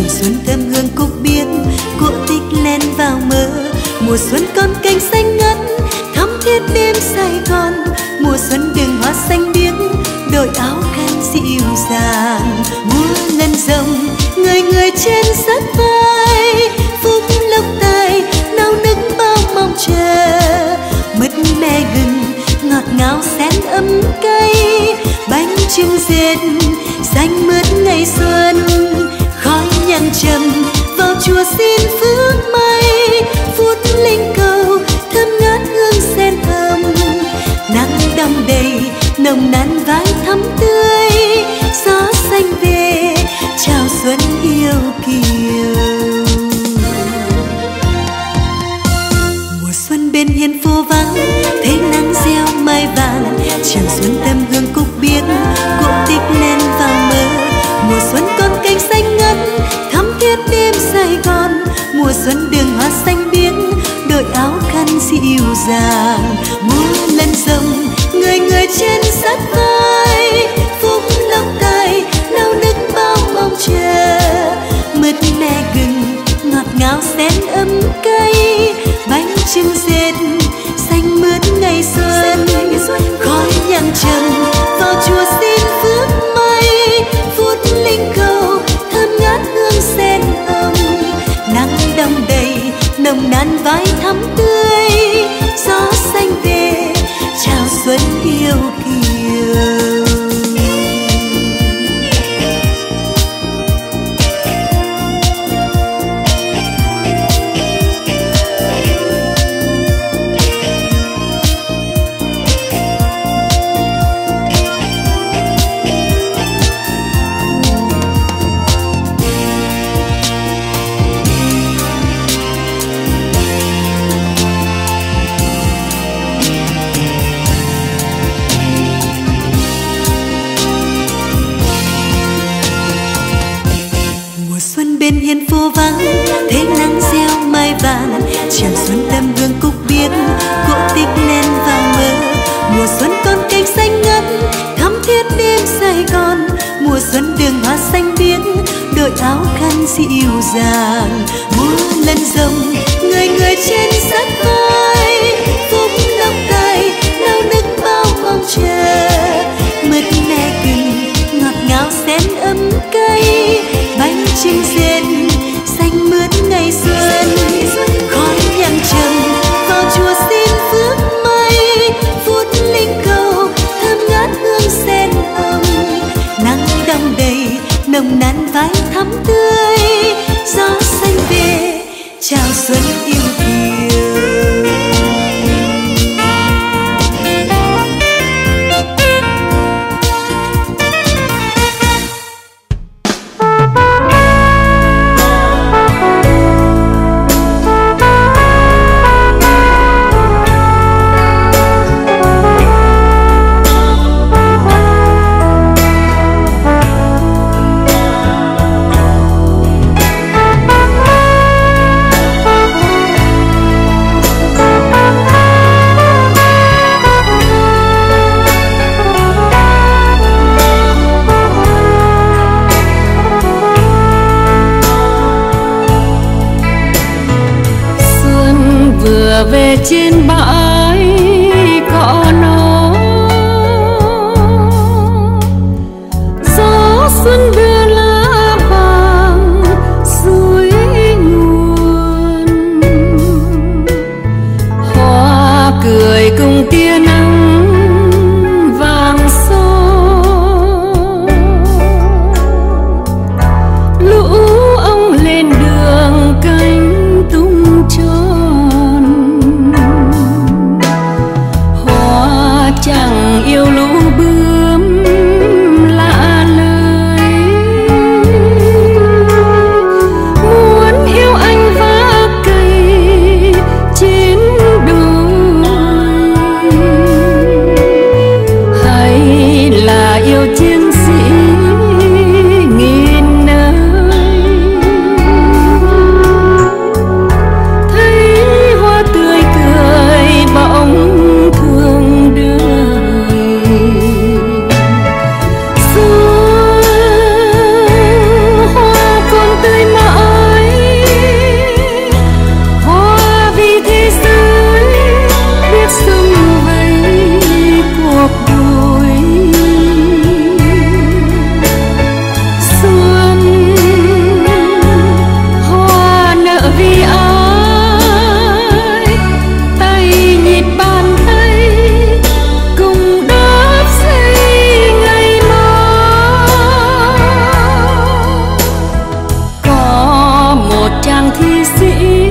xuân thơm hương cúc biếc, cỗ tích len vào mơ. Mùa xuân con cành xanh ngắt thắm thiết đêm Sài Gòn. Mùa xuân đường hoa xanh biếc, đội áo khăn dịu dàng. Mùa lần rồng người người trên sát vai, phúc lộc tài nao nức bao mong chờ. Mứt me gừng ngọt ngào xen ấm cay, bánh trưng dệt xanh mướt ngày xuân. Khói nhang trầm vào chùa xin phước may, phút linh cầu thơm ngát hương sen thơm. Nắng đong đầy nồng nàn vai thắm tươi, gió xanh về chào xuân yêu kiều. Mùa xuân bên hiên phố vắng, thấy nắng gieo mai vàng. Tràn xuân thơm hương cúc biếc, cỗ tích lên vào mơ. Mùa xuân con cành xanh ngắt thắm thiết đêm Sài Gòn. Mùa xuân đường hoa xanh biếc, đội áo khăn dịu dàng. Mùa lần rồng người người trên sát vai, phúc lộc tài nao nức bao mong chờ. Mứt me gừng ngọt ngào xen ấm cay, bánh trưng dệt xanh mướt ngày xuân. Khói nhang trầm vào chùa xin phước may, phút linh cầu thơm ngát hương sen hồng. Nắng đong đầy nồng nàn vai thắm tươi, gió xanh về chào xuân yêu kiều. Bên hiên phố vắng, thấy nắng gieo mai vàng. Tràn xuân thơm hương cúc biếc, cỗ tích lên vào mơ. Mùa xuân con cành xanh ngắt thắm thiết đêm Sài Gòn. Mùa xuân đường hoa xanh biếc, đội áo khăn dịu dàng. Mùa lần rồng người người trên sát vai, phúc lộc tài nao nức bao mong chờ. Mứt me gừng ngọt ngào xen ấm cay, bánh trưng dệt xanh mướt ngày xuân. Khói nhang trầm vào chùa xin phước may, phút linh cầu thơm ngát hương sen hồng. Nắng đong đầy nồng nàn vai thắm tươi, gió xanh về chào xuân yêu kiều. Về trên bãi cỏ nó, gió xuân đưa lá vàng suối nguồn. Hoa cười cùng tia nắng vàng son. Lũ ong lên đường cánh tung tròn. Hoa thi sĩ